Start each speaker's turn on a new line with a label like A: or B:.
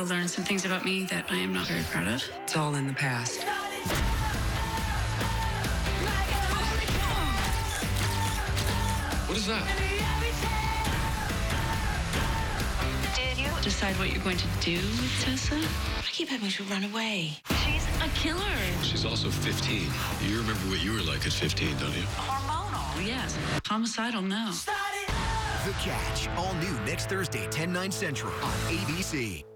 A: I'll learn some things about me that I am not very proud of.
B: It's all in the past.
C: What is that?
A: Did you decide what you're going to do with Tessa? I keep having to run away. She's a killer.
C: She's also 15. You remember what you were like at 15, don't you?
A: Hormonal, yes. Homicidal, no.
D: The Catch, all new next Thursday, 10/9 Central on ABC.